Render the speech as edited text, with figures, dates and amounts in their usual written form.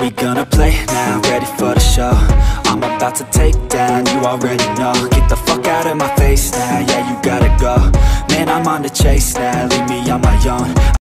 we gonna play now? Ready for the show? I'm about to take down, you already know. Get the fuck out of my face now, yeah, you gotta go. Man, I'm on the chase now, leave me on my own.